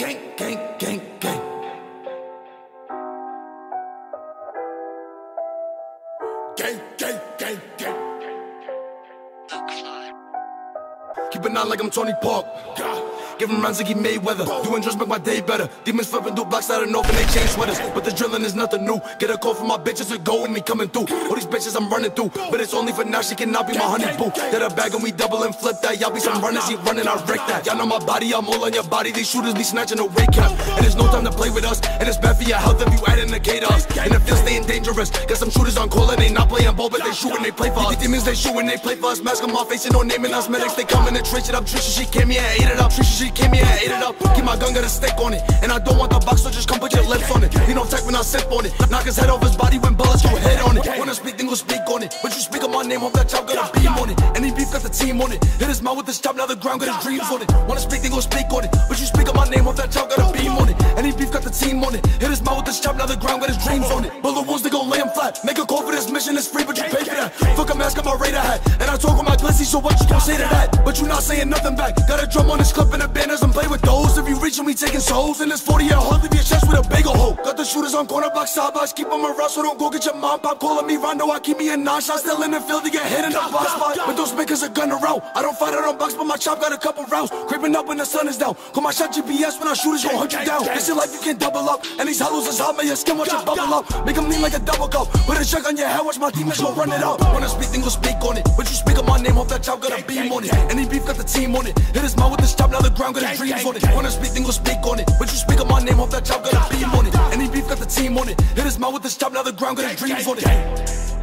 gang, gang, gang, gang. Gang, gang, gang, gang. Keep it on like I'm Tony Park. Giving rounds like he Mayweather. Doing drugs make my day better. Demons flipping through blocks out of nowhere, they change sweaters. But the drilling is nothing new. Get a call from my bitches to go with me coming through. All these bitches I'm running through, but it's only for now, she cannot be my honey boo. Get a bag and we double and flip that. Y'all be some runners, he running, I wreck that. Y'all know my body, I'm all on your body. These shooters be snatching away cap. And there's no time to play with us. And it's bad for your health if you add in the chaos. And it feels staying dangerous. Got some shooters on call and they not playing ball, but they shoot when they play for us. Demons they shoot when they play for us. Mask on my face and no naming us. Medics they come in and trace it up. Trisha she came here and ate it up. Trisha she came here and ate it up. Keep my gun, got a stick on it. And I don't want the box, so just come put your lips on it. You don't tech when I sip on it. Knock his head off his body when bullets go head on it. Wanna speak, then go speak on it. But you speak on my name, hope that chop got a beam on it. Any beef got the team on it. Hit his mouth with this chop, now the ground got his dreams on it. Wanna speak, then go speak on it. But you speak on my name, hope that chop got a beam on it. Any beef got the team on it. Hit his mouth with this chop, now the ground got his dreams on it. Bullet wounds, they gon' lay him flat. Make a call for this mission, it's free, but you pay for that. Fuck a mask on my radar hat. And I talk with my glizzy, so what you gon' say to that? But you not saying nothing back. Got a drum on this clip and the banners and play with those. If you reach me taking souls in this 40 year hold, leave your chest with a big ol' hole. Got the shooters on corner blocks, side blocks, keep them around, so don't go get your mom pop calling me Rondo. I keep me in 9 shots, still in the field to get hit in the box spot. But those makers are gunner out. I don't fight out on box, but my chop got a couple rounds. Creeping up when the sun is down. Call my shot GPS when I shoot, it's gon' hunt you down. This your life, you can't double up. And these hollows is hot, man, your skin watch it bubble up. Make them lean like a double cup. Put a check on your head, watch my demons gon' run it out. Wanna speak, then go speak on it. But you speak on my name, hope that chop got a beam on it. Any beef got the team on it. Hit his mouth with this chop, now the ground got his dreams on it. Wanna speak, then go speak on it. But you speak on my name, hope that chop got a beam on it. Any beef got the team on it. Hit his mouth with this chop, now the ground got his dreams on it.